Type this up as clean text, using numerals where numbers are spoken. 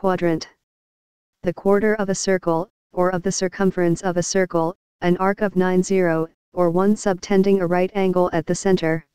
quadrant. The quarter of a circle, or of the circumference of a circle, an arc of 90, or one subtending a right angle at the center.